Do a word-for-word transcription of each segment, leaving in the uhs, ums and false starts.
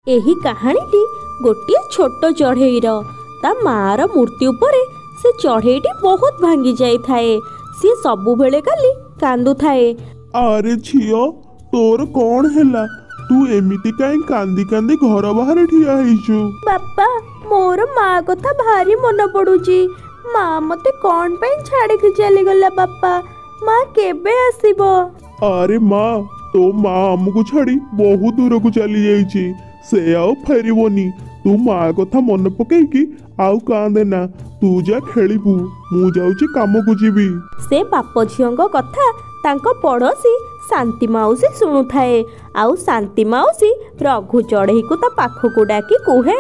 एही कहानीटी गोटे छोट चढ़ेईर ता मार मूर्ति उपरे से चढ़ेईटी बहुत भांगी जाई थाए। सी सबु बेले काली कांदु थाए। अरे झियो तोर कौन हैला? तू एमिति काई कांदी कांदी घर बाहर ठिया हेइछु? बापा मोर माँ कथा भारी मन पड़ुची। माँ मते कौन पे छाड़ी के चली गला बापा? माँ केबे आसीबो? अरे माँ तो माँ हमको छाड़ी बहुत दूर को चली जाइछि। से आउ फेरिबोनी। तू माँ कथा मन पकेइकी आउ कांदेना। तू जा खेलिबू, मु जाउछि काम को जीवी। से बाप झियोंको कथा तांको पड़ोसी शांति माउसी सुनु थाए। आउ शांति माउसी रघु चढ़ई को ता पाखो को डाकी कुहे,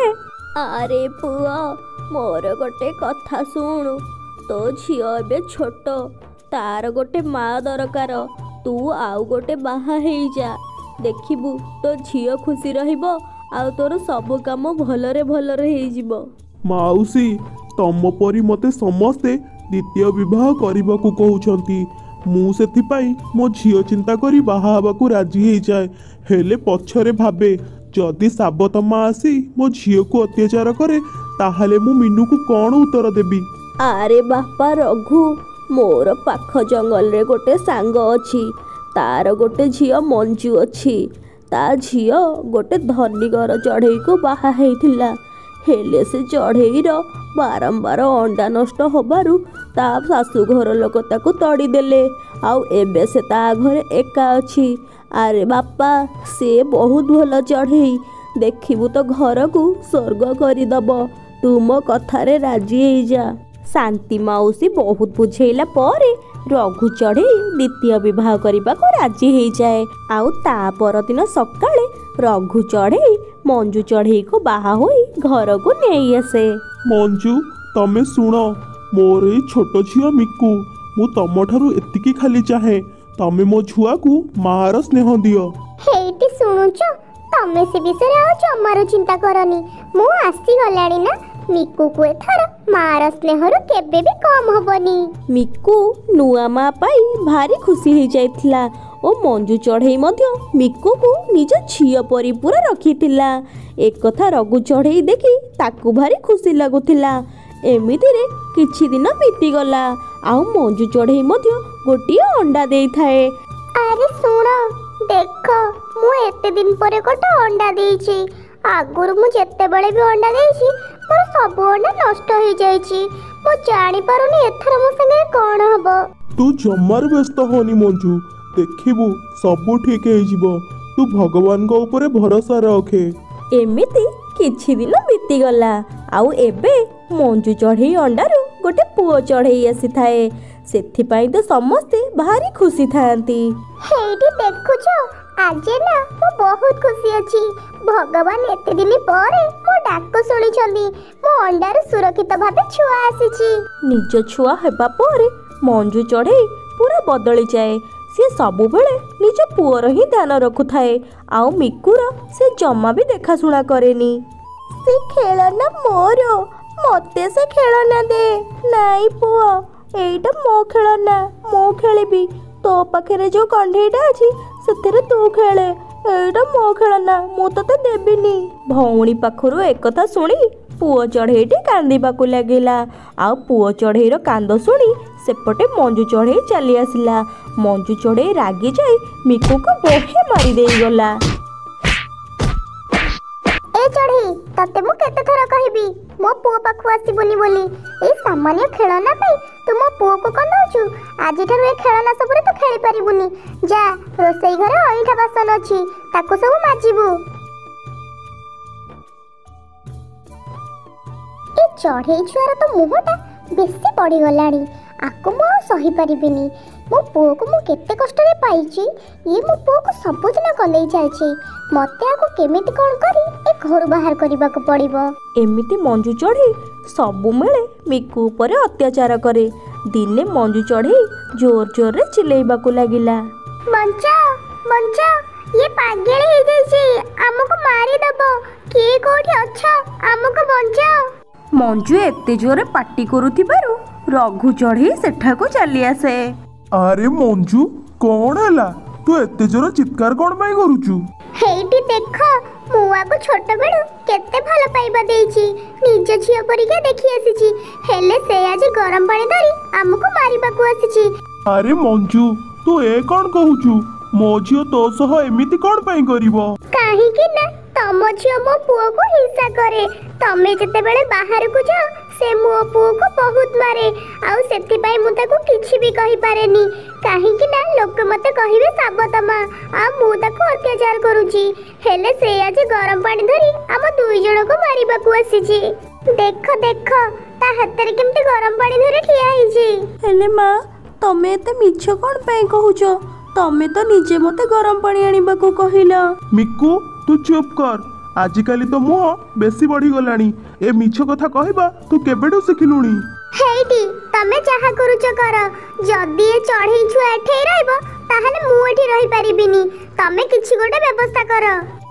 अरे पुआ मोर गोटे कथा सुनु। तो झियो एबे छोट, तार गोटे माँ दरकार। तू आउ गोटे बाहा हेई जा, देखिबू तो झियो खुशी रहिबो आउ तोर सब काम भलरे भलरे हेई जिवो। माउसी तम परी मते समस्ते द्वितीय विवाह करने को कहउछंती। मु सेथिपाई मो झियो चिंता करी बाहा हबाकू राजी हेई जाए। हेले पछरे भाबे जदि साबत माँ आसी मो झियो को अत्याचार करे ताहाले मु मीनू को कौन उत्तर देबी? अरे बापा रघु, मोर पाख जंगल रे गोटे सांग अछि। तार गोटे झियो मंजू अछि। ता झियो गोटे धनी घर चढ़ई को बाहा हेइथिला। हेले से चढ़ईर बारंबार अंडा नष्ट होबारु ता सासु घर लोक ताकू तड़ी देले। आउ एबे से ता घरे एका अछि। अरे बापा से बहुत भल चढ़ई। देखिबू तो घर को स्वर्ग करदब। तुम कथारे राजी हेई जा। शांति माउसी बहुत बुझेइला परे रघु चढ़ई द्वितीय विवाह करने को राजी हो जाए। आउ ता परदिन सकाळे रघु चढ़ई मंजू चढ़ई को बाहा होई घर को नहीं आसे। मंजू तमे सुन, मोर ए छोट झियो मिकु, मु तम ठारू एतिकी खाली चाहे तमे मो छुआ को मार स्नेह दियो। हेइटी सुनुचो, तमे से विषय आ जमारो चिंता करनी। मु आसी गलानी ना। मिकु को एथर मार स्नेहरु केबे भी कम होबनी। मिकु नुआ माँ पाई भारी खुशी हो जाइथिला ओ मंजू चढ़ई मध्य मिकु को निज झियो परी पूरा रखिथिला। एक कथा रघु चढ़ई देखी ताकू भारी खुशी लागुथिला। एमिति रे किछि दिन बीती गला। आउ मंजू चढ़ई मध्य गोटिए अंडा देई थाए। अरे सुण देख, मु एते दिन परे गोटे अंडा देइछि। आगुरु मु जेते बेले भी अंडा देइछि मोर सब अंडा नष्ट हो जाइछि। मु जानि पारुनी एथर मो संगे कोन हबो। तू जमार व्यस्त होनी मंजू, देखिबू सब ठीक हे जिवो। तू भगवान को ऊपर भरोसा रखे। एमिति किछि दिन बीती गला। आउ एबे मंजू चढ़ई अंडारू गोटे पुओ चढ़ई आसी थाए। सेथिपाई तो समस्ते भारी खुशी थांती। हेइटी देखुछो, आज ना मु बहुत खुशी अछि। भगवान एते दिन परे मो डाक सुनी छंदी। मो अंडार सुरक्षित भाबे छुआ आसीछि। निज छुआ हेबा परे मंजू चढ़ई पूरा बदली जाए। से सबु बेले निज पुअर ही ध्यान रखु थाए। आउ मिकुर से जमा भी देखा सुना करेनी। से खेलना मोर, मते से खेलना दे। नाई पुआ एइटा मो खेलना, मो खेलिबी। तो पाखरे जो कंढीटा अछि सेथिरे तू खेले। एइटा मो खेलना, मु तते देबिनी। भौणी पाखरु एक कथा सुनी पुओ चढ़ईटी कांदीबाकू लागिला। आउ पुओ चढ़ईर कांद सुनी सेपटे मंजू चढ़ई चली आसिला। मंजू चढ़ई रागी जाई मिकु को बोहे मारी देई गला। ए चढ़ई, तते मु केते थरा कहिबी मो पुओ पाखु आसीबोनी बोली। ए सामान्य खेलना पे तू मो पुओ को कंदौछु। आज ठारू ए खेलना सबरे तो खेली परिबुनी। जा रोसई घरे अइठा बासन अछि, ताको सब माजिबू। ए चढ़ई छुआर तो मुहटा बेसी पड़ी गलानी। आको मु सही परिबिनी। मो पुओ को मु केते कष्ट रे पाइची। ये मो पुओ को सब दिन कलेई जायछि। मते आको केमिति कोन करी ए घर बाहर करबा को पड़िबो। एमिति मंजू चढ़ई सबु मेले मिकु ऊपर अत्याचार करे। दिने मंजू चढ़ई जोर जोर रे चिल्लेइबाकू लागिला, बंचाओ बंचाओ, ये पागल हे जायछि। हमको मारी दबो। के कोठी अच्छा, हमको बंचाओ। मंजू एते जोरे पाटी करुथिबारु रघु चढ़ई सेठा को चली आसे। अरे मंजू कौन हैला? तू एते जोर चित्कार कौन पाई करूचु? हेइटी देख, ମୁଁ ଆକୁ ଛୋଟ ବେଳୁ କେତେ ଭଲ ପାଇବା ଦେଇଛି, ନିଜ ଝିଅ ପରିକା ଦେଖି ଆସିଛି, ହେଲେ ସେ ଆଜି ଗରମ ପାଣି ଧରି ଆମକୁ ମାରିବାକୁ ଆସିଛି। ଆରେ ମଞ୍ଜୁ, ତୁ ଏ କଣ କହୁଛୁ? ମୋ ଝିଅ ତୋ ସହ ଏମିତି କଣ ପାଇଁ କରିବ? କାହିଁକି ନା ତମ ଝିଅ ମୋ ପୁଅକୁ ହିଂସା କରେ। ତମେ ଯେତେବେଳେ ବାହାରକୁ ଯାଅ ସେ ମୋ ପୁଅକୁ ବହୁତ ମାରେ, ଆଉ ସେଥିପାଇଁ ମୁଁ ତାକୁ କିଛି ବି କହିପାରେନି। କାହିଁକି ନା ଲୋକ ମତେ କହିବେ ସାବତମା, ଆଉ ମୁଁ ତାକୁ ଅତ୍ୟାଚାର କରୁଛି। ହେଲେ ସେ ଆଜି ଗରମ ପାଣି ଧରି ଆମ ଦୁଇ ଜଣଙ୍କୁ ମାରିବାକୁ ଆସିଛି। ଦେଖ ଦେଖ ତା ହାତରେ କେମିତି ଗରମ ପାଣି ଧରି ଠିଆ ହେଇଛି। ହେଲେ ମା, ତମେ ଏତେ ମିଛ କଣ ପାଇଁ କହୁଛ? ତମେ ତ ନିଜେ ମତେ ଗରମ ପାଣି ଆଣିବାକୁ କହିଲ। ମିକୁ, ତୁ ଚୁପ୍ କର। ଆଜିକାଲି ତ ମୁହଁ ବେଶୀ ବଢିଗଲାଣି। ଏ ମିଛ କଥା କହିବା ତୁ କେବେଠୁ ଶିଖିଲୁଣି? ହେଇଟି ତମେ ଯାହା କରୁଛ କର। ଯଦି ଏ ଚଢ଼େଇ ଛୁଆ ଏଠି ରହିବ ତାହେଲେ ମୁଁ ଏଠି ରହିପାରିବିନି। ତମେ କିଛି ଗୋଟେ ବ୍ୟବସ୍ଥା କର।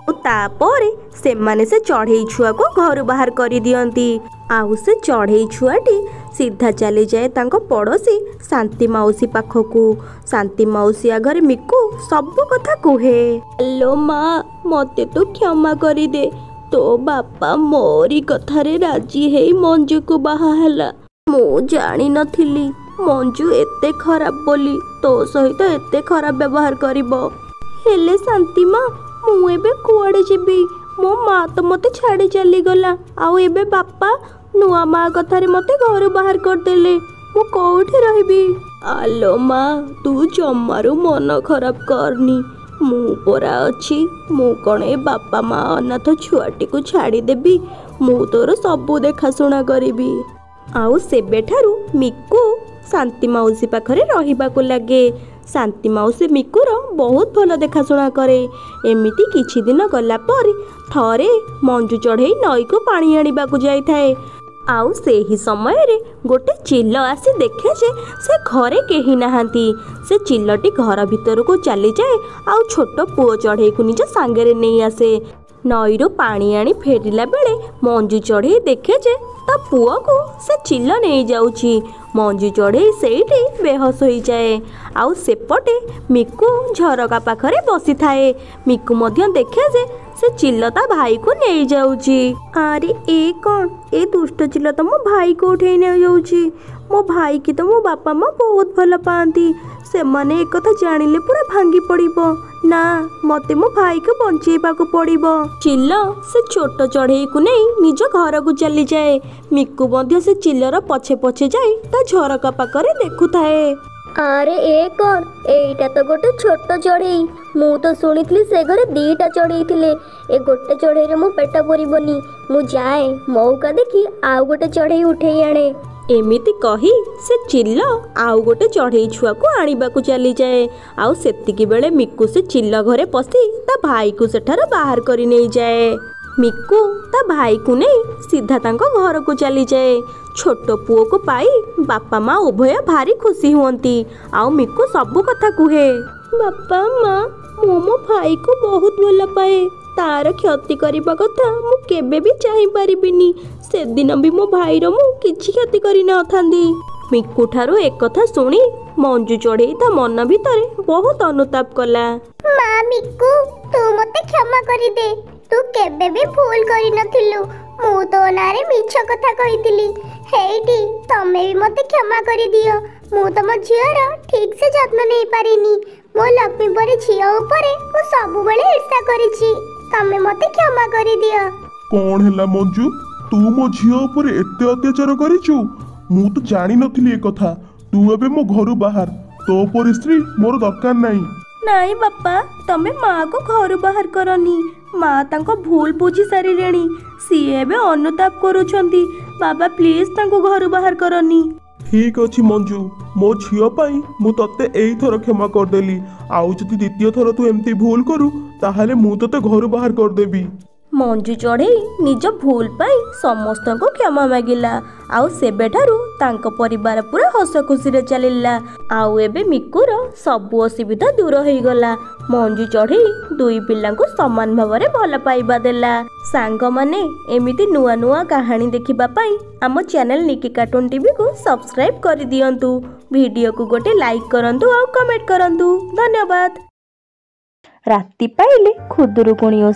ତାପରେ ସେମାନେ ସେ ଚଢ଼େଇ ଛୁଆକୁ ଘରୁ ବାହାର କରିଦିଅନ୍ତି। ଆଉ ସେ ଚଢ଼େଇ ଛୁଆଟି ସିଧା ଚାଲିଯାଏ ତାଙ୍କ ପଡ଼ୋଶୀ ଶାନ୍ତି ମାଉସୀ ପାଖକୁ। ଶାନ୍ତି ମାଉସୀ ଆଗରେ ମିକୁ ସବୁ କଥା କୁହେ। ହ୍ୟାଲୋ ମା, ମତେ ତୁ କ୍ଷମା କରିଦେ। ତୋ ବାପା ମୋରି କଥାରେ ରାଜି ହେଇ ମଞ୍ଜୁକୁ ବାହା ହେଲା। ମୁଁ ଜାଣିନଥିଲି ମଞ୍ଜୁ ଏତେ ଖରାପ ବୋଲି, ତୋ ସହିତ ଏତେ ଖରାପ ବ୍ୟବହାର କରିବ। ହେଲେ ଶାନ୍ତି ମା, ମୁଁ ଏବେ କୁଆଡ଼େ ଯିବି? ମୋ ମା ତ ମତେ ଛାଡ଼ି ଚାଲିଗଲା, ଆଉ ଏବେ ବାପା ନୂଆ ମା କଥାରେ ମତେ ଘରୁ ବାହାର କରିଦେଲେ। ମୁଁ କୋଉଠି ରହିବି? ଆଲୋ ମା, ତୁ ଜମାରୁ ମନ ଖରାପ କରନି। ମୁଁ ପରା ଅଛି। ମୁଁ କଣ ଏ ବାପା ମା ଅନାଥ ଛୁଆଟିକୁ ଛାଡ଼ିଦେବି? ମୁଁ ତୋର ସବୁ ଦେଖାଶୁଣା କରିବି। ଆଉ ସେବେଠାରୁ ମିକୁ ଶାନ୍ତି ମାଉସୀ ପାଖରେ ରହିବାକୁ ଲାଗେ। ଶାନ୍ତି ମାଉସୀ ମିକୁର ବହୁତ ଭଲ ଦେଖାଶୁଣା କରେ। ଏମିତି କିଛି ଦିନ ଗଲା ପରେ ଥରେ ମଞ୍ଜୁ ଚଢ଼େଇ ନଈକୁ ପାଣି ଆଣିବାକୁ ଯାଇଥାଏ। ଆଉ ସେହି ସମୟରେ ଗୋଟେ ଚିଲ ଆସି ଦେଖେ ଯେ ସେ ଘରେ କେହି ନାହାନ୍ତି। ସେ ଚିଲଟି ଘର ଭିତରକୁ ଚାଲିଯାଏ ଆଉ ଛୋଟ ପୁଅ ଚଢ଼େଇକୁ ନିଜ ସାଙ୍ଗରେ ନେଇ ଆସେ। ନଈରୁ ପାଣି ଆଣି ଫେରିଲା ବେଳେ ମଞ୍ଜୁ ଚଢ଼େଇ ଦେଖେ ଯେ ତା ପୁଅକୁ ସେ ଚିଲ ନେଇଯାଉଛି। ମଞ୍ଜୁ ଚଢ଼େଇ ସେଇଠି ବେହୋସ ହୋଇଯାଏ। ଆଉ ସେପଟେ ମିକୁ ଝରକା ପାଖରେ ବସିଥାଏ। ମିକୁ ମଧ୍ୟ ଦେଖେ ଯେ ସେ ଚିଲ ତା ଭାଇକୁ ନେଇଯାଉଛି। ଆରେ ଏ କଣ? ଏ ଦୁଷ୍ଟ ଚିଲ ତ ମୋ ଭାଇକୁ ଉଠେଇ ନେଇଯାଉଛି। ମୋ ଭାଇକି ତ ମୋ ବାପା ମା ବହୁତ ଭଲ ପାଆନ୍ତି। ସେମାନେ ଏକଥା ଜାଣିଲେ ପୁରା ଭାଙ୍ଗି ପଡ଼ିବ। ନା, ମତେ ମୋ ଭାଇକୁ ବଞ୍ଚେଇବାକୁ ପଡ଼ିବ। ଚିଲ ସେ ଛୋଟ ଚଢ଼େଇକୁ ନେଇ ନିଜ ଘରକୁ ଚାଲିଯାଏ। ମିକୁ ମଧ୍ୟ ସେ ଚିଲର ପଛେ ପଛେ ଯାଇ ତା ଝରକା ପାଖରେ ଦେଖୁଥାଏ। ଆରେ ଏ କଣ? ଏଇଟା ତ ଗୋଟେ ଛୋଟ ଚଢ଼େଇ। ମୁଁ ତ ଶୁଣିଥିଲି ସେ ଘରେ ଦିଟା ଚଢ଼େଇ ଥିଲେ। ଏ ଗୋଟେ ଚଢ଼େଇରେ ମୋ ପେଟ ପୁରିବନି। ମୁଁ ଯାଏ ମଉକା ଦେଖି ଆଉ ଗୋଟେ ଚଢ଼େଇ ଉଠେଇ ଆଣେ। ଏମିତି କହି ସେ ଚିଲ ଆଉ ଗୋଟେ ଚଢ଼େଇ ଛୁଆକୁ ଆଣିବାକୁ ଚାଲିଯାଏ। ଆଉ ସେତିକି ବେଳେ ମିକୁ ସେ ଚିଲ ଘରେ ପଶି ତା ଭାଇକୁ ସେଠାରୁ ବାହାର କରି ନେଇଯାଏ। ମିକୁ ତା ଭାଇକୁ ନେଇ ସିଧା ତାଙ୍କ ଘରକୁ ଚାଲିଯାଏ। ଛୋଟ ପୁଅକୁ ପାଇ ବାପା ମା ଉଭୟ ଭାରି ଖୁସି ହୁଅନ୍ତି। ଆଉ ମିକୁ ସବୁ କଥା କୁହେ। ବାପା ମା, ମୁଁ ମୋ ଭାଇକୁ ବହୁତ ଭଲ ପାଏ। ତାର କ୍ଷତି କରିବା କଥା ମୁଁ କେବେ ବି ଚାହିଁପାରିବିନି। ସେଦିନ ବି ମୋ ଭାଇର ମୁଁ କିଛି କ୍ଷତି କରିନଥାନ୍ତି। ମିକୁ ଠାରୁ ଏକଥା ଶୁଣି ମଞ୍ଜୁ ଚଢ଼େଇ ତା ମନ ଭିତରେ ବହୁତ ଅନୁତାପ କଲା। ମା ମିକୁ, ତୁ ମତେ କ୍ଷମା କରିଦେ। ତୁ କେବେ ବି ଭୁଲ କରିନଥିଲୁ। ମୁଁ ତୋ ନାଁରେ ମିଛ କଥା କହିଥିଲି। ହେଇଟି ତମେ ବି ମତେ କ୍ଷମା କରିଦିଅ। ମୁଁ ତମ ଝିଅର ଠିକ ସେ ଯତ୍ନ ନେଇ ପାରିନି। ମୋ ଲକ୍ଷ୍ମୀ ପରି ଝିଅ ଉପରେ ମୁଁ ସବୁବେଳେ ଈର୍ଷା କରିଛି। ତମେ ମତେ କ୍ଷମା କରିଦିଅ। କଣ ହେଲା ମଞ୍ଜୁ? ତୁ ମୋ ଝିଅ ଉପରେ ଏତେ ଅତ୍ୟାଚାର କରିଛୁ? ମୁଁ ତ ଜାଣିନଥିଲି ଏ କଥା। ତୁ ଏବେ ମୋ ଘରୁ ବାହାର। ତୋ ପରି ସ୍ତ୍ରୀ ମୋର ଦରକାର ନାହିଁ। ନାଇଁ ବାପା, ତମେ ମାଆକୁ ଘରୁ ବାହାର କରନି। ମା ତାଙ୍କ ଭୁଲ ବୁଝି ସାରିଲେଣି। ସିଏ ଏବେ ଅନୁତାପ କରୁଛନ୍ତି। ବାବା ପ୍ଲିଜ ତାଙ୍କୁ ଘରୁ ବାହାର କରନି। ଠିକ ଅଛି ମଞ୍ଜୁ, ମୋ ଝିଅ ପାଇଁ ମୁଁ ତତେ ଏଇଥର କ୍ଷମା କରିଦେଲି। ଆଉ ଯଦି ଦ୍ୱିତୀୟ ଥର ତୁ ଏମିତି ଭୁଲ କରୁ ତାହେଲେ ମୁଁ ତତେ ଘରୁ ବାହାର କରିଦେବି। ମଞ୍ଜୁ ଚଢ଼େଇ ନିଜ ଭୁଲ ପାଇଁ ସମସ୍ତଙ୍କୁ କ୍ଷମା ମାଗିଲା। ଆଉ ସେବେଠାରୁ ତାଙ୍କ ପରିବାର ପୁରା ହସ ଖୁସିରେ ଚାଲିଲା। ଆଉ ଏବେ ମିକୁର ସବୁ ଅସୁବିଧା ଦୂର ହେଇଗଲା। ମଞ୍ଜୁ ଚଢ଼େଇ ଦୁଇ ପିଲାଙ୍କୁ ସମାନ ଭାବରେ ଭଲ ପାଇବା ଦେଲା। ସାଙ୍ଗମାନେ, ଏମିତି ନୂଆ ନୂଆ କାହାଣୀ ଦେଖିବା ପାଇଁ ଆମ ଚ୍ୟାନେଲ ନିକି କାର୍ଟୁନ ଟିଭିକୁ ସବସ୍କ୍ରାଇବ୍ କରିଦିଅନ୍ତୁ। ଭିଡ଼ିଓକୁ ଗୋଟେ ଲାଇକ୍ କରନ୍ତୁ ଆଉ କମେଣ୍ଟ କରନ୍ତୁ। ଧନ୍ୟବାଦ। ରାତି ପାଇଲେ ଖୁଦୁରୁକୁଣୀ ଓଷା।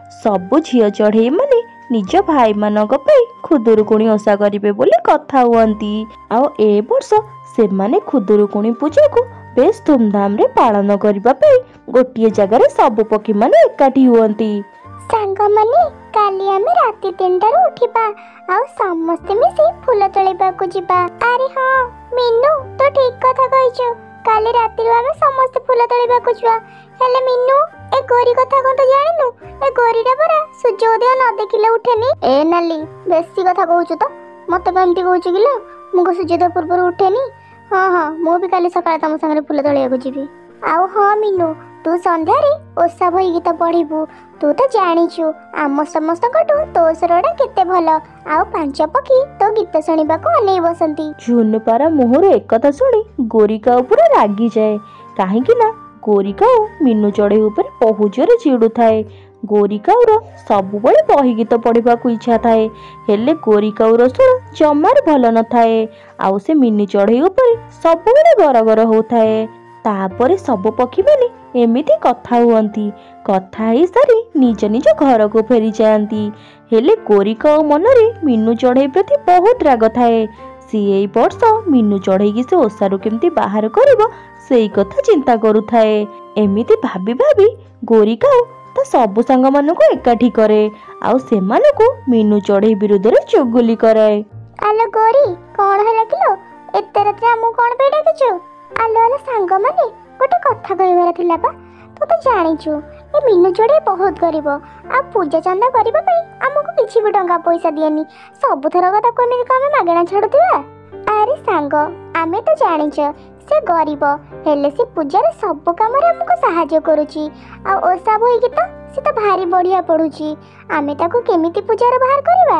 ସବୁ ଝିଅ ଚଢ଼େଇ ମାନେ ନିଜ ଭାଇମାନଙ୍କ ପାଇଁ ଖୁଦୁରୁକୁଣୀ ଓଷା କରିବେ ବୋଲି କଥା ହୁଅନ୍ତି। ଆଉ ଏ ବର୍ଷ ସେମାନେ ଖୁଦୁରୁକୁଣୀ ପୂଜାକୁ ବେଶ ଧୁମଧାମରେ ପାଳନ କରିବା ପାଇଁ ଗୋଟିଏ ଜାଗାରେ ସବୁ ପକ୍ଷୀମାନେ ଏକାଠି ହୁଅନ୍ତି। ସାଙ୍ଗମାନେ କାଲି ଆମେ ରାତି ତିନିଟାରୁ ଉଠିବା ଆଉ ସମସ୍ତେ ମିଶି ଫୁଲ ତୋଳିବାକୁ ଯିବା। ଆରେ ହଁ ମିନୁ ତୁ ଠିକ କଥା କହିଛୁ, କାଲି ରାତିରୁ ଆମେ ସମସ୍ତେ ଫୁଲ ତୋଳିବାକୁ ଯିବା। ହେଲେ ମିନୁ ଏ ଗୋରି କଥା କଣ ତୁ ଜାଣିନୁ? ଏ ଗୋରିଟା ପରା ସୂର୍ଯ୍ୟୋଦୟ ନ ଦେଖିଲେ ଉଠେନି। ଏ ନାଲି ବେଶୀ କଥା କହୁଛୁ ତ, ମତେ କେମିତି କହୁଛୁ କିଲୋ? ମୁଁ କଣ ସୂର୍ଯ୍ୟୋଦୟ ପୂର୍ବରୁ ଉଠେନି? ହଁ ହଁ ମୁଁ ବି କାଲି ସକାଳେ ତମ ସାଙ୍ଗରେ ଫୁଲ ତୋଳିବାକୁ ଯିବି। ଆଉ ହଁ ମିନୁ ତୁ ସନ୍ଧ୍ୟାରେ ଓଷା ବହି ଗୀତ ପଢିବୁ। ତୁ ତ ଜାଣିଛୁ ଆମ ସମସ୍ତଙ୍କଠୁ ତୋ ସ୍ୱରଟା କେତେ ଭଲ, ଆଉ ପାଞ୍ଚ ପକ୍ଷୀ ତୋ ଗୀତ ଶୁଣିବାକୁ ଅନେଇ ବସନ୍ତି। ଝୁନୁପାର ମୁହଁରୁ ଏକଥା ଶୁଣି ଗୋରିକାଉ ପୁରା ରାଗିଯାଏ, କାହିଁକି ନା ଗୋରିକାଉ ମିନୁ ଚଢ଼େଇ ଉପରେ ବହୁ ଜୋରେ ଚିଡୁଥାଏ। ଗୋରିକାଉର ସବୁବେଳେ ବହି ଗୀତ ପଢିବାକୁ ଇଚ୍ଛା ଥାଏ, ହେଲେ ଗୋରିକାଉର ସ୍ୱର ଜମାରୁ ଭଲ ନଥାଏ, ଆଉ ସେ ମିନି ଚଢ଼େଇ ଉପରେ ସବୁବେଳେ ଗରଗର ହଉଥାଏ। ତାପରେ ସବୁ ପକ୍ଷୀମାନେ ଏମିତି କଥା ହୁଅନ୍ତି, କଥା ହେଇସାରି ନିଜ ନିଜ ଘରକୁ ଫେରିଯାଆନ୍ତି। ହେଲେ ଗୋରିକାଉ ମନରେ ମିନୁ ଚଢ଼େଇ ପ୍ରତି ବହୁତ ରାଗ ଥାଏ। ସିଏ ଏଇ ବର୍ଷ ମିନୁ ଚଢ଼େଇକି ସେ ଓଷାରୁ କେମିତି ବାହାର କରିବ ସେଇ କଥା ଚିନ୍ତା କରୁଥାଏ। ଏମିତି ଭାବି ଭାବି ଗୋରିକାଉ ତା ସବୁ ସାଙ୍ଗମାନଙ୍କୁ ଏକାଠି କରେ, ଆଉ ସେମାନଙ୍କୁ ମିନୁ ଚଢ଼େଇ ବିରୁଦ୍ଧରେ ଚୁଗୁଲି କରାଏ। ଆଲୋ ଗୋରି କଣ ହେଲା କିଲୋ? ଏତେ ରାତିରେ ଆମକୁ କଣ ପାଇଁ ଡାକିଛୁ? ଆଲୋ ଆଲୋ ସାଙ୍ଗମାନେ ଗୋଟେ କଥା କହିବାର ଥିଲା ପା। ତୁ ତ ଜାଣିଛୁ ଏ ମିନୁ ଚଢ଼େଇ ବହୁତ ଗରିବ, ଆଉ ପୂଜା ଚାନ୍ଦା କରିବା ପାଇଁ ଆମକୁ କିଛି ବି ଟଙ୍କା ପଇସା ଦିଏନି। ସବୁଥରକ ତାକୁ ଏମିତି ଆମେ ମାଗଣା ଛାଡୁଥିବା? ଆରେ ସାଙ୍ଗ ଆମେ ତ ଜାଣିଛ ସେ ଗରିବ, ହେଲେ ସେ ପୂଜାରେ ସବୁ କାମରେ ଆମକୁ ସାହାଯ୍ୟ କରୁଛି। ଆଉ ଓଷା ବହି ଗୀତ ସେ ତ ଭାରି ବଢିଆ ପଢୁଛି। ଆମେ ତାକୁ କେମିତି ପୂଜାରୁ ବାହାର କରିବା?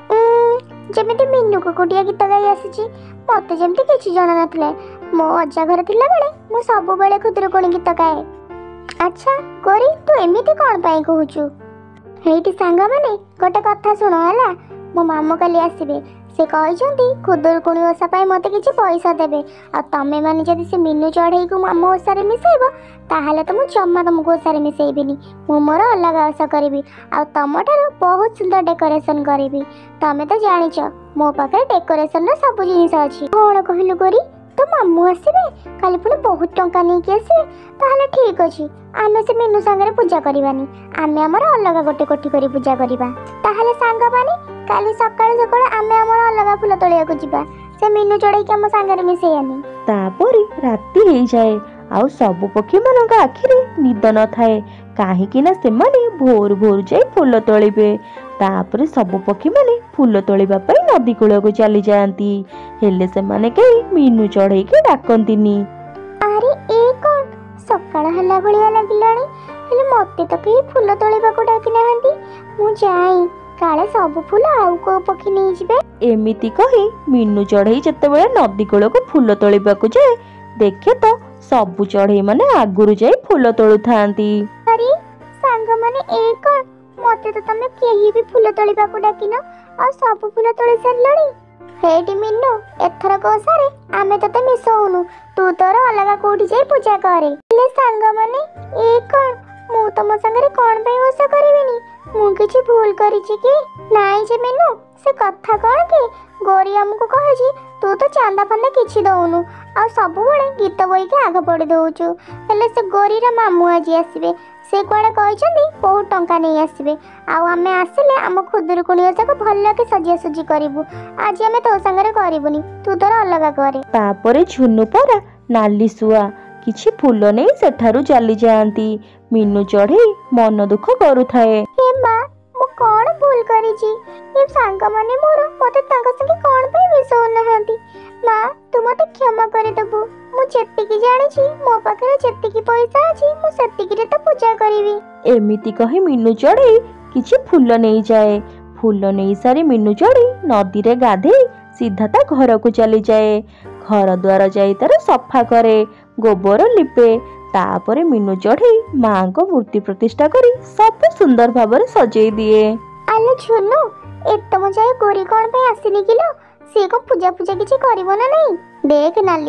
ଯେମିତି ମିନୁକୁ ଗୋଟିଏ ଗୀତ ଗାଇ ଆସିଛି, ମତେ ଯେମିତି କିଛି ଜଣା ନଥିଲେ। ମୋ ଅଜା ଘରେ ଥିଲାବେଳେ ମୁଁ ସବୁବେଳେ ଖୁଦୁରୁକୁଣୀ ଗୀତ ଗାଏ। ଆଚ୍ଛା ଗୋରି ତୁ ଏମିତି କଣ ପାଇଁ କହୁଛୁ? ହେଇଟି ସାଙ୍ଗମାନେ ଗୋଟେ କଥା ଶୁଣ ହେଲା, ମୋ ମାମୁଁ କାଲି ଆସିବେ। ସେ କହିଛନ୍ତି ଖୁଦୁରୁକୁଣୀ ଓଷା ପାଇଁ ମତେ କିଛି ପଇସା ଦେବେ, ଆଉ ତମେ ମାନେ ଯଦି ସେ ମିନୁ ଚଢ଼େଇକୁ ଆମ ଓଷାରେ ମିଶେଇବ ତାହେଲେ ତ ମୁଁ ଜମା ତମକୁ ଓଷାରେ ମିଶେଇବିନି। ମୁଁ ମୋର ଅଲଗା ଓଷା କରିବି, ଆଉ ତମଠାରୁ ବହୁତ ସୁନ୍ଦର ଡେକୋରେସନ କରିବି। ତମେ ତ ଜାଣିଛ ମୋ ପାଖରେ ଡେକୋରେସନର ସବୁ ଜିନିଷ ଅଛି। କଣ କହିଲୁ ଗୋରି? ତୋ ମାମୁଁ ଆସିବେ କାଲି ପୁଣି ବହୁତ ଟଙ୍କା ନେଇକି ଆସିବେ? ତାହେଲେ ଠିକ ଅଛି, ଆମେ ସେ ମିନୁ ସାଙ୍ଗରେ ପୂଜା କରିବାନି, ଆମେ ଆମର ଅଲଗା ଗୋଟେ କୋଠି କରି ପୂଜା କରିବା। ତାହେଲେ ସାଙ୍ଗମାନେ କାଲି ସକାଳୁ ସକାଳୁ ଆମେ ଆମର ଅଲଗା ଫୁଲ ତୋଳିବାକୁ ଯିବା, ସେ ମିନୁ ଚଢ଼େଇକି ଆମ ସାଙ୍ଗରେ ମିଶେଇବାନି। ତାପରେ ରାତି ହେଇଯାଏ, ଆଉ ସବୁ ପକ୍ଷୀମାନଙ୍କ ଆଖିରେ ନିଦ ନଥାଏ, କାହିଁକି ନା ସେମାନେ ଭୋରୁ ଭୋରୁ ଯାଇ ଫୁଲ ତୋଳିବେ। ତାପରେ ସବୁ ପକ୍ଷୀମାନେ ଫୁଲ ତୋଳିବା ପାଇଁ ନଦୀ କୂଳକୁ ଚାଲି ଯାଆନ୍ତି, ହେଲେ ସେମାନେ କେହି ମିନୁ ଚଢ଼େଇକି ଡାକନ୍ତିନି। ଆରେ ଏ କଣ ସକାଳ ହେଲା ଭଳିଆ ଲାଗିଲାଣି, ହେଲେ ମତେ ତ କେହି ଫୁଲ ତୋଳିବାକୁ ଡାକି ନାହାନ୍ତି। ମୁଁ ଯାଇ କାଳେ ସବୁ ଫୁଲ ଆଉ କୋଉ ପକ୍ଷୀ ନେଇଯିବେ। ଏମିତି କହି ମିନୁ ଚଢ଼େଇ ଯେତେବେଳେ ନଦୀ କୂଳକୁ ଫୁଲ ତୋଳିବାକୁ ଯାଏ, ଦେଖେ ତ ସବୁ ଚଢ଼େଇ ମାନେ ଆଗରୁ ଯାଇ ଫୁଲ ତୋଳୁଥାନ୍ତି। ଆରେ ସାଙ୍ଗମାନେ ଏ କଣ, ମତେ ତ ତମେ କେହି ବି ଫୁଲ ତୋଳିବାକୁ ଡାକିନ, ଆଉ ସବୁ ଫୁଲ ତୋଳି ସାରିଲଣି। ହେଇଟି ମିନୁ ଏଥରକ ଓଷାରେ ଆମେ ତତେ ମିଶଉନୁ, ତୁ ତୋର ଅଲଗା କୋଉଠି ଯାଇ ପୂଜା କରେ। ହେଲେ ସାଙ୍ଗମାନେ ଏ କଣ, ମୁଁ ତମ ସାଙ୍ଗରେ କଣ ପାଇଁ ଓଷା କରିବିନି? ମୁଁ କିଛି ଭୁଲ କରିଛି କି? ନାଇଁ ଯେ ମିନୁ ସେ କଥା କଣ କି, ଗୋରି ଆମକୁ କହିଛି ତୁ ତ ଚାନ୍ଦା ଫାନ୍ଦା କିଛି ଦଉନୁ, ଆଉ ସବୁବେଳେ ଗୀତ ବହିକି ଆଗ ପଡ଼ି ଦଉଛୁ। ହେଲେ ସେ ଗୋରିର ମାମୁଁ ଆଜି ଆସିବେ, ସେ କୁଆଡ଼େ କହିଛନ୍ତି ବହୁତ ଟଙ୍କା ନେଇ ଆସିବେ, ଆଉ ଆମେ ଆସିଲେ ଆମ ଖୁଦୁରୁକୁଣୀ ଓଷାକୁ ଭଲକି ସଜାସଜି କରିବୁ। ଆଜି ଆମେ ତୋ ସାଙ୍ଗରେ କରିବୁନି, ତୁ ତୋର ଅଲଗା କରେ। ତାପରେ ଝୁନୁପରା ନାଲି ଶୁଆ କିଛି ଫୁଲ ନେଇ ସେଠାରୁ ଚାଲି ଯାଆନ୍ତି। ମିନୁ ଚଢ଼େଇ ମନ ଦୁଃଖ କରୁଥାଏ। ହେ ମା ମୁଁ କଣ ଭୁଲ କରିଛି? ଏ ସାଙ୍ଗମାନେ ମୋର ମତେ ତାଙ୍କ ସାଙ୍ଗେ କଣ ପାଇଁ ମିଶଉନାହାନ୍ତି? ମା ତୁ ମତେ କ୍ଷମା କରିଦେବୁ। ମୁଁ ଯେତିକି ଜାଣିଛି ମୋ ପାଖରେ ଯେତିକି ପଇସା ଅଛି ମୁଁ ସେତିକିରେ ତ ପୂଜା କରିବି। ଏମିତି କହି ମିନୁ ଚଢ଼େଇ କିଛି ଫୁଲ ନେଇଯାଏ। ଫୁଲ ନେଇ ସାରି ମିନୁ ଚଢ଼େଇ ନଦୀରେ ଗାଧେଇ ସିଧା ତା ଘରକୁ ଚାଲିଯାଏ। ଘର ଦ୍ୱାର ଯାଇ ତାର ସଫା କରେ, ଗୋବର ଲିପେ। ତାପରେ ମିନୁ ଚଢ଼େଇ ମାଙ୍କ ମୂର୍ତ୍ତି ପ୍ରତିଷ୍ଠା କରି ସବୁ ସୁନ୍ଦର ଭାବରେ ସଜେଇ ଦିଏ। ଆଲୋ ଝୁନୁ ଏତମ ଯାଏ ଗୋରି କଣ ପାଇଁ ଆସିନି କିଲୋ? ସିଏ କଣ ପୂଜା ପୂଜା କିଛି କରିବ ନା ନାଇଁ? ଦେଖ ନାଲି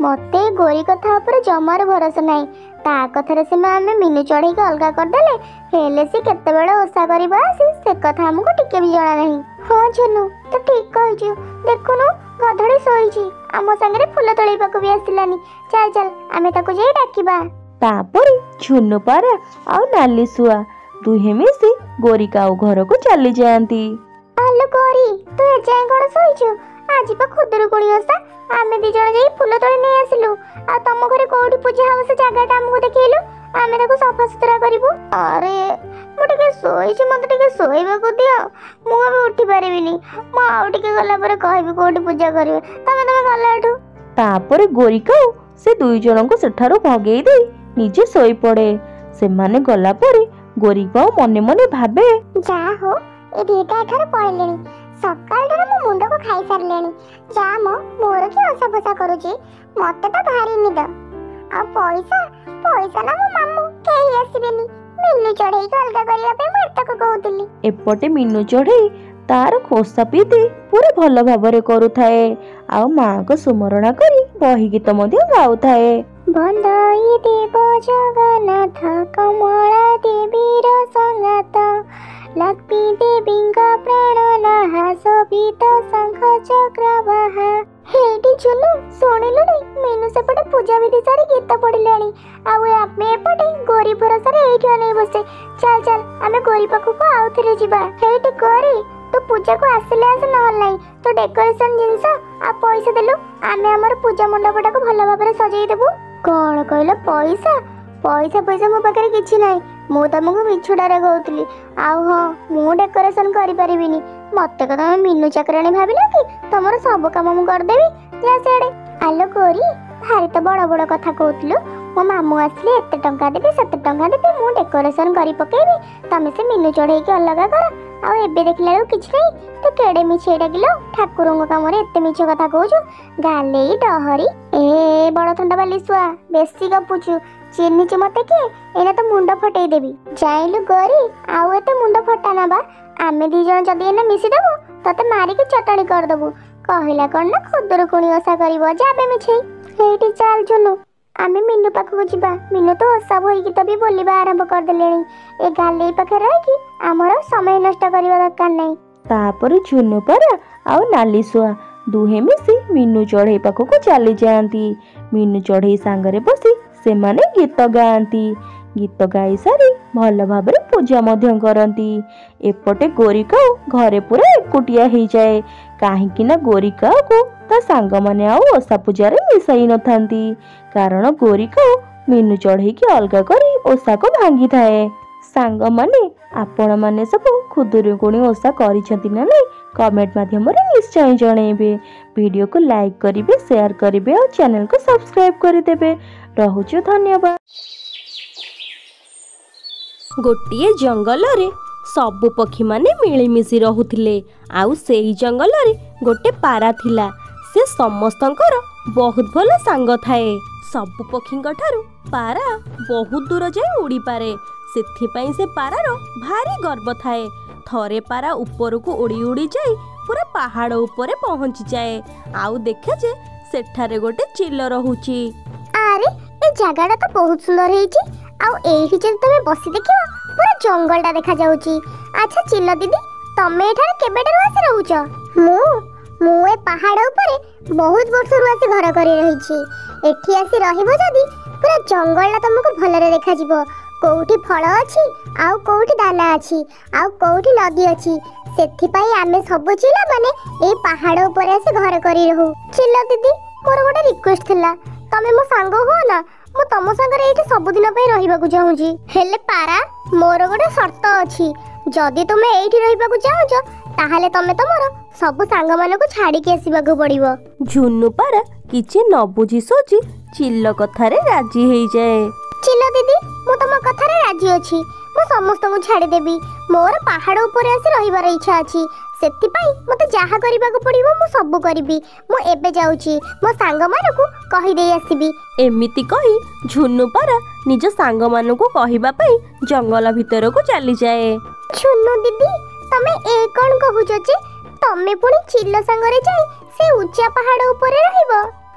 मते गोरी कथा ऊपर जमार भरोसा नहीं। ता कथारे सीमा आमे मीनू चढ़ई के अलगा करदेले हेले सी केते बेले ओसा करिबा आसी से कथा हमको टिके भी जणा नहीं। हां झुनु तो ठीक कहजु देखुनु गधड़ी सोईची आम संगे फूल तोड़ाइबाकू भी आसिलानी। चल चल आमे ताको जाई डाकिबा। तापरे झुनु पारा आउ नाली सुआ दुहे मिसी गोरिका घर को चली जाती। आलो गोरी तू ए जाय कोन सोईछु? आज पा खुदरुकुणी ओसा आमे दी जण जाई फूल तोड़ी नै आसिलु। आ तम घरे कोठी पूजा हव से जागाटा हमको देखैलु आमे ताको सफा सुतरा करिवु। अरे मु टिके सोईछु मते टिके सोईबाकू दियो मु अब उठी परिबिनी। मु आउ टिके गला पर कहबी कोठी पूजा करिवे तमे तमे गला एठु। तापरे गोरिका से दुई जण को सेठारो भगेई दे निजे सोई पड़े। से माने गला परे गोरिका मने मने भाबे जा हो ए दीटा एठार पळलेनी सकाल ठार मो मुंड को खाई सारलेनी। जा मो मोर के ओसा फसा करूची मते तो भारी निद। आ पैसा पैसा ना मो मामू केही आसीबेनी मीनू चढ़ई के अलगा करिया पे मु एतक कहउतली। एपटे मीनू चढ़ई तार खोसा पीते पूरा भल भाबरे करुथाए आ माँ को सुमरणा करी बही गीत मध्य गाउथाए। बंदाई देव जगन्नाथ कमला देवीर संगात लक्ष्मी देवींका प्राणनाहा शोभित शंख चक्रवाहा। हेटी चुनु सुनिलु नहीं मीनू सेपटे पूजा विधि सारी गीत पढ़िलानी आउ आमे एपटे गोरी भरोसा रे एठी अनै बसे। चल चल आमे गोरी पाखु को आउ थरे जिबा। हेटी गोरी तो पूजा को आसिले आस नहल नहीं तो डेकोरेशन जिंस आ पैसा देलु आमे हमर पूजा मंडपटा को भलो भाबरे सजाई देबु। कौन कहला पैसा पैसा पैसा मो पाखे किछि नाही मु तुमको मिछुडारे कहउतली। आउ हां मु डेकोरेशन करि परिबिनी मते को तुम मीनू चक्राणी भाबिला कि तमरो सब काम मु कर देबी जा सेडे। आलो गोरी भारी तो बड़ बड़ कथा कहउतलु मो मामू आसले एते टंका देबी सते टंका देबी मु डेकोरेशन करि पकेबी तमे से मीनू चढ़ई के अलगा कर। आ एबे देखला रो किछ नहीं तो केडे मिछे डाकिलो ठाकुरंग काम रे एते मिछ कथा कहउछु गाले डहरी। ए बड़ थंडा बाली सुआ बेसी गपुछु चिन्हिछु मते के एना तो मुंड फटई देबी। जाइलु गोरी आउ एते मुंड फटा ना बा आमे दी जण जदी एना मिसी देबो तते मारी के चटणी कर देबो कहला कोन ना खुदरुकुणी ओसा करिवो जाबे मिछे। हेटी चाल जुनु आमे मीनू पाखु जिबा मीनू तो ओसा भई गीत भी बोलिबा आरंभ कर देलेनी। ए गाले पाखे रही कि हमर समय नष्ट करिवा दरकार नहीं। तापरे झुनु पारा आउ नाली सुआ दुहे मिसी मीनू चढ़ई पाखु को चली जाती। मीनू चढ़ई सांगरे बसी से माने गीत गाती। गीत गाई सारी भल भाबरे पूजा मध्य करती। एपटे गोरिका घरे पूरा एकुटिया हो जाए काहेकि ना गोरिका को ता सांग माने आउ ओसा पूजारे मिसाई न थांती कारण गोरिका मीनू चढ़ई के अलगा करी ओसा को भांगी थाए। सांग माने आपण माने सब खुदुरुकुणी ओसा करिसेंती ना नहीं कमेंट माध्यम रे निश्चय जणेबे। वीडियो को लाइक करिवे शेयर करिवे और चैनल को सब्सक्राइब करि देबे। रहुछु धन्यवाद। गोटिए जंगल रे सबु पक्षी माने मिलीमिशी रहुथिले आउ सेही जंगल रे गोटे पारा थिला से समस्तंकर बहुत भल सांग थाए। सबु पक्षींक ठारू पारा बहुत दूर जाए उड़ी पारे सेथिपाई से पारार भारी गर्व थाए। थरे पारा ऊपर को उड़ी उड़ी जाए पूरा पहाड़ ऊपर पहुंची जाए आउ देखे जे सेठारे गोटे चिल रहुची। अरे ए जगहटा तो बहुत सुंदर हेची आउ एही जे तमे बसी देखियो पूरा जंगलटा देखा जाउची। अच्छा चिल दीदी तमे एठारे केबेटा आसी रहउछ? मु मु ए पहाड़ ऊपर बहुत वर्ष रु आसी घर करी रहिची। एठी आसी रहिबो जदी पूरा जंगलटा तुमको भलरे देखा जिवो कोउठी फल अछि आउ कोउठी दाना अछि आउ कोउठी नदी अछि सेथिपाई आमे सब चिला माने ए पहाड़ ऊपर आसी घर करी रहू। चिल दीदी मोर गोटे रिक्वेस्ट थिला तमे मो सांग हो ना मु तम संगरे एठी सब दिन पई रहिबाकू चाहूची हेले पारा मोर गोटे शर्त अछि जदी तुमे एठी रहिबाकू चाहूछ ताहाले तमे तमरो सब सांग मानको छाडी के आसीबाकू पड़िबो। झुन्नू पारा किछि न बुझी सोची चिल्ल कथारे राजी हेई जाए। चिल्ल दीदी मु तम कथारे राजी अछि मु समस्त को छाडी देबी मोर पहाड़ ऊपर आसी रहिबार इच्छा अछि सेतिपाई मते जाहा करिबाकू पड़िबो मु सब करबी। मु एबे जाउची मो सांग मानको कहि देई आसीबी। एमिति कही झुन्नू पारा निज सांग मानको कहिबा पई जंगल भितर को चली जाए। झुन्नू दीदी तमे ए कोन कहूछ जे तमे पुनी चिल्ल संगरे जाई से ऊंचा पहाड़ ऊपर रहिबो?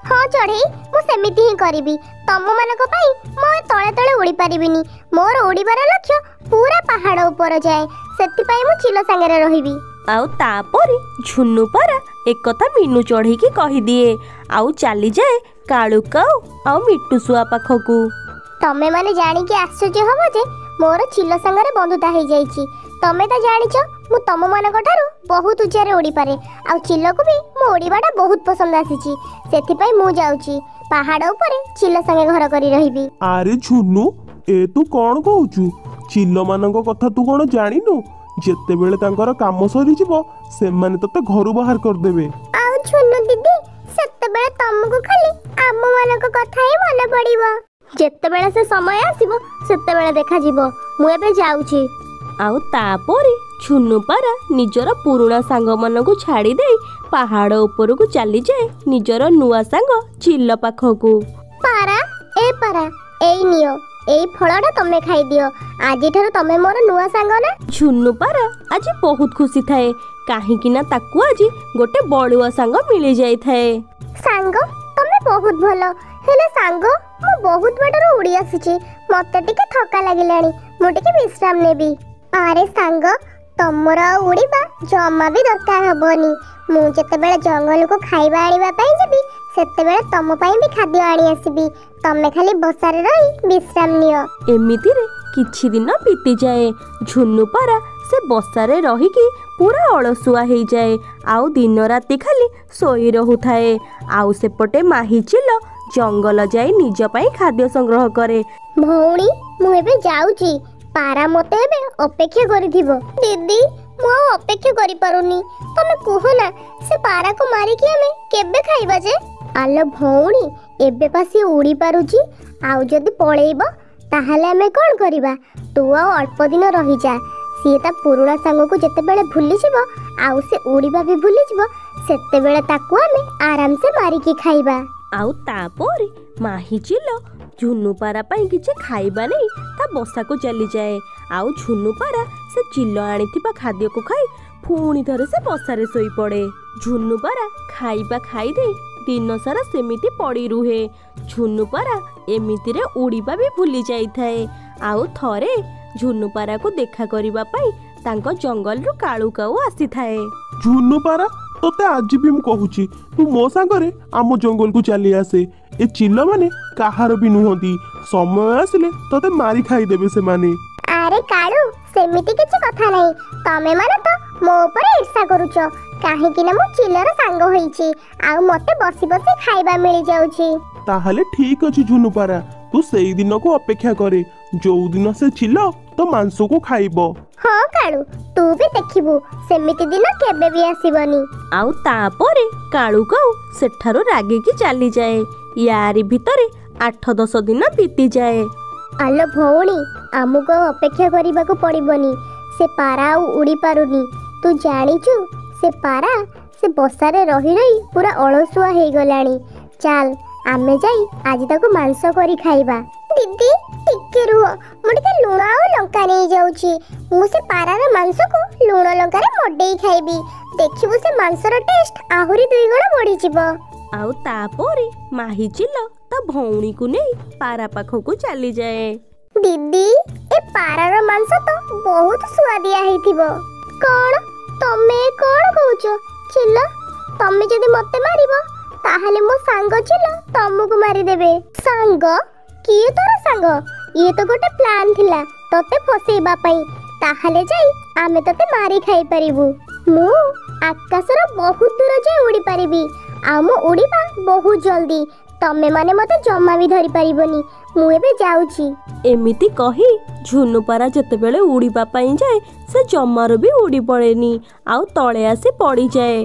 ହଁ ଚଢ଼େଇ, ମୁଁ ସେମିତି ହିଁ କରିବି। ତମମାନଙ୍କ ପାଇଁ ମୁଁ ଏ ତଳେ ତଳେ ଉଡ଼ି ପାରିବିନି। ମୋର ଉଡ଼ିବାର ଲକ୍ଷ୍ୟ ପୁରା ପାହାଡ଼ ଉପର ଯାଏ। ସେଥିପାଇଁ ମୁଁ ଚିଲ ସାଙ୍ଗରେ ରହିବି। ଆଉ ତାପରେ ଝୁନୁ ପାରା ଏକଥା ମିନୁ ଚଢ଼େଇକି କହିଦିଏ। ଆଉ ଚାଲିଯାଏ କାଳୁ କାଉ ଆଉ ମିଟୁ ଶୁଆ ପାଖକୁ। ତମେ ମାନେ ଜାଣିକି ଆଶ୍ଚର୍ଯ୍ୟ ହବ ଯେ ମୋର ଚିଲ ସାଙ୍ଗରେ ବନ୍ଧୁତା ହେଇଯାଇଛି। ତମେ ତ ଜାଣିଛ ମୁଁ ତମମାନଙ୍କ ଠାରୁ ବହୁତ ଉଚ୍ଚାରେ ଉଡ଼ିପାରେ। ଆଉ ଚିଲକୁ ବି ମୋ ଉଡ଼ିବାଟା ବହୁତ ପସନ୍ଦ ଆସିଛି। ସେଥିପାଇଁ ମୁଁ ଯାଉଛି ପାହାଡ଼ ଉପରେ ଚିଲ ସାଙ୍ଗେ ଘର କରି ରହିବି। ଆରେ ଝୁନୁ, ଏ ତୁ କ'ଣ କହୁଛୁ? ଚିଲମାନଙ୍କ କଥା ତୁ କ'ଣ ଜାଣିନୁ? ଯେତେବେଳେ ତାଙ୍କର କାମ ସରିଯିବ ସେମାନେ ତତେ ଘରୁ ବାହାର କରିଦେବେ। ଆଉ ଝୁନୁ ଦିଦି, ସେତେବେଳେ ତମକୁ ଖାଲି ଆମମାନଙ୍କ କଥା ହିଁ ମନେ ପଡ଼ିବ। ଯେତେବେଳେ ସେ ସମୟ ଆସିବ ସେତେବେଳେ ଦେଖାଯିବ। ମୁଁ ଏବେ ଯାଉଛି। ଆଉ ତାପରେ ଝୁନୁ ପାରା ନିଜର ପୁରୁଣା ସାଙ୍ଗମାନଙ୍କୁ ଛାଡ଼ି ଦେଇ ପାହାଡ଼ ଉପରକୁ ଚାଲିଯାଏ ନିଜର ନୂଆ ସାଙ୍ଗ ଚିଲ ପାଖକୁ। ପାରା, ଏ ପାରା, ଏଇ ନିଅ, ଏଇ ଫଳଟା ତମେ ଖାଇଦିଅ। ଆଜିଠାରୁ ତମେ ମୋର ନୂଆ ସାଙ୍ଗ ନା। ଝୁନୁ ପାରା ଆଜି ବହୁତ ଖୁସି ଥାଏ, କାହିଁକି ନା ତାକୁ ଆଜି ଗୋଟେ ବଳୁଆ ସାଙ୍ଗ ମିଳିଯାଇଥାଏ। ସାଙ୍ଗ, ତମେ ବହୁତ ଭଲ। ହେଲେ ସାଙ୍ଗ, ମୁଁ ବହୁତ ବାଟରୁ ଉଡ଼ି ଆସୁଛି। ମତେ ଟିକେ ଥକା ଲାଗିଲାଣି। ମୁଁ ଟିକେ ବିଶ୍ରାମ ନେବି। ଆରେ ସାଙ୍ଗ, ତମର ଆଉ ଉଡ଼ିବା ଜମା ବି ଦରକାର ହବନି। ମୁଁ ଯେତେବେଳେ ଜଙ୍ଗଲକୁ ଖାଇବା ଆଣିବା ପାଇଁ ଯିବି ସେତେବେଳେ ତମ ପାଇଁ ବି ଖାଦ୍ୟ ଆଣି ଆସିବି। ତମେ ଖାଲି ବସାରେ ରହି ବିଶ୍ରାମ ନିଅ। ଏମିତିରେ କିଛି ଦିନ ବିତିଯାଏ। ଝୁନୁ ପାରା ସେ ବସାରେ ରହିକି ପୁରା ଅଳସୁଆ ହେଇଯାଏ। ଆଉ ଦିନ ରାତି ଖାଲି ଶୋଇ ରହୁଥାଏ। ଆଉ ସେପଟେ ମାହି ଚିଲ ଜଙ୍ଗଲ ଯାଇ ନିଜ ପାଇଁ ଖାଦ୍ୟ ସଂଗ୍ରହ କରେ। ଭଉଣୀ, ମୁଁ ଏବେ ଯାଉଛି। ପାରା ମତେ ଏବେ ଅପେକ୍ଷା କରିଥିବ। ଦିଦି, ମୁଁ ଆଉ ଅପେକ୍ଷା କରିପାରୁନି। ତମେ କୁହ ନା, ସେ ପାରାକୁ ମାରିକି ଆମେ କେବେ ଖାଇବା ଯେ? ଆଲୋ ଭଉଣୀ, ଏବେ ପା ସିଏ ଉଡ଼ି ପାରୁଛି। ଆଉ ଯଦି ପଳେଇବ ତାହେଲେ ଆମେ କ'ଣ କରିବା? ତୁ ଆଉ ଅଳ୍ପ ଦିନ ରହିଯା। ସିଏ ତା ପୁରୁଣା ସାଙ୍ଗକୁ ଯେତେବେଳେ ଭୁଲିଯିବ ଆଉ ସେ ଉଡ଼ିବା ବି ଭୁଲିଯିବ, ସେତେବେଳେ ତାକୁ ଆମେ ଆରାମସେ ମାରିକି ଖାଇବା। ଆଉ ତାପରେ ମାହି ଚିଲ ଝୁନୁ ପାରା ପାଇଁ କିଛି ଖାଇବା ନେଇ ତା ବସାକୁ ଚାଲିଯାଏ। ଆଉ ଝୁନୁ ପାରା ସେ ଚିଲ ଆଣିଥିବା ଖାଦ୍ୟକୁ ଖାଇ ପୁଣି ଥରେ ସେ ବସାରେ ଶୋଇପଡ଼େ। ଝୁନୁ ପାରା ଖାଇବା ଖାଇଦେଇ ଦିନ ସାରା ସେମିତି ପଡ଼ି ରୁହେ। ଝୁନୁ ପାରା ଏମିତିରେ ଉଡ଼ିବା ବି ଭୁଲି ଯାଇଥାଏ। ଆଉ ଥରେ ଝୁନୁ ପାରାକୁ ଦେଖା କରିବା ପାଇଁ ତାଙ୍କ ଜଙ୍ଗଲରୁ କାଳୁ କାଉ ଆସିଥାଏ। ଝୁନୁ ପାରା, ତୋତେ ଆଜି ବି ମୁଁ କହୁଛି ତୁ ମୋ ସାଙ୍ଗରେ ଆମ ଜଙ୍ଗଲକୁ ଚାଲି ଆସେ। ଏ ଚିଲମାନେ କାହାର ବି ନୁହନ୍ତି। ସମୟ ଆସିଲେ ତୋତେ ମାରି ଖାଇଦେବେ ସେମାନେ। ଆରେ କାଳୁ, ସେମିତି କିଛି କଥା ନାହିଁ। ତମେ ମାନେ ତ ମୋ ଉପରେ ଈର୍ଷା କରୁଛ, କାହିଁକି ନା ମୁଁ ଚିଲର ସାଙ୍ଗ ହେଇଛି ଆଉ ମତେ ବସି ବସି ଖାଇବା ମିଳିଯାଉଛି। ତାହେଲେ ଠିକ ଅଛି ଝୁନୁ ପାରା, ତୁ ସେଇ ଦିନକୁ ଅପେକ୍ଷା କରେ ଯୋଉ ଦିନ ସେ ଚିଲ ତୋ ମାଂସକୁ ଖାଇବ। ହଁ କାଳୁ, ତୁ ବି ଦେଖିବୁ ସେମିତି ଦିନ କେବେ ବି ଆସିବନି। ଆଉ ତାପରେ କାଳୁ କାଉ ସେଠାରୁ ରାଗିକି ଚାଲିଯାଏ। ୟାରି ଭିତରେ ଆଠ ଦଶ ଦିନ ବିତିଯାଏ। ଆଲୋ ଭଉଣୀ, ଆମକୁ ଆଉ ଅପେକ୍ଷା କରିବାକୁ ପଡ଼ିବନି। ସେ ପାରା ଆଉ ଉଡ଼ି ପାରୁନି। ତୁ ଜାଣିଛୁ, ସେ ପାରା ସେ ବସାରେ ରହି ରହି ପୁରା ଅଳସୁଆ ହେଇଗଲାଣି। ଚାଲ ଆମେ ଯାଇ ଆଜି ତାକୁ ମାଂସ କରି ଖାଇବା। ଦିଦି, ଟିକେ ରୁହ, ମୁଁ ଟିକେ ଲୁଣ ଆଉ ଲଙ୍କା ନେଇଯାଉଛି। ମୁଁ ସେ ପାରାର ମାଂସକୁ ଲୁଣ ଲଙ୍କାରେ ମଡ଼େଇ ଖାଇବି। ଦେଖିବୁ ସେ ମାଂସର ଟେଷ୍ଟ ଆହୁରି ଦୁଇ ଗୁଣ ବଢ଼ିଯିବ। ଆଉ ତାପରେ ମାହି ଚିଲ ତା ଭଉଣୀକୁ ନେଇ ପାରା ପାଖକୁ ଚାଲିଯାଏ। ଦିଦି, ଏ ପାରାର ମାଂସ ତ ବହୁତ ସୁଆଦିଆ ହେଇଥିବ। କ'ଣ ତମେ କ'ଣ କହୁଛ? ଚିଲ, ତମେ ଯଦି ମତେ ମାରିବ ତାହେଲେ ମୋ ସାଙ୍ଗ ଚିଲ ତମକୁ ମାରିଦେବେ। ସାଙ୍ଗ? କିଏ ତୋର ସାଙ୍ଗ? ଇଏ ତ ଗୋଟେ ପ୍ଲାନ୍ ଥିଲା ତତେ ଫସେଇବା ପାଇଁ। ତାହେଲେ ଯାଇ ଆମେ ତତେ ମାରି ଖାଇପାରିବୁ। ମୁଁ ଆକାଶର ବହୁତ ଦୂର ଯାଇ ଉଡ଼ି ପାରିବି। ଆଉ ମୁଁ ଉଡ଼ିବା ବହୁତ ଜଲ୍ଦି। ତମେ ମାନେ ମତେ ଜମା ବି ଧରି ପାରିବନି। ମୁଁ ଏବେ ଯାଉଛି। ଏମିତି କହି ଝୁନୁ ପାରା ଯେତେବେଳେ ଉଡ଼ିବା ପାଇଁ ଯାଏ ସେ ଜମାରୁ ବି ଉଡ଼ି ପଡ଼େନି, ଆଉ ତଳେ ଆସି ପଡ଼ିଯାଏ।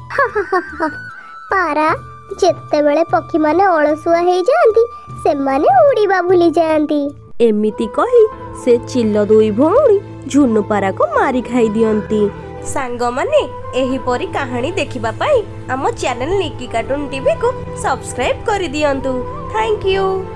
ପାରା, ଯେତେବେଳେ ପକ୍ଷୀମାନେ ଅଳସୁଆ ହେଇଯାଆନ୍ତି ସେମାନେ ଉଡ଼ିବା ଭୁଲି ଯାଆନ୍ତି। ଏମିତି କହି ସେ ଚିଲ ଦୁଇ ଭଉଣୀ ଝୁନୁ ପାରାକୁ ମାରି ଖାଇ ଦିଅନ୍ତି। ସାଙ୍ଗମାନେ, ଏହିପରି କାହାଣୀ ଦେଖିବା ପାଇଁ ଆମ ଚ୍ୟାନେଲ ନିକି କାର୍ଟୁନ ଟିଭିକୁ ସବସ୍କ୍ରାଇବ୍ କରିଦିଅନ୍ତୁ। Thank you.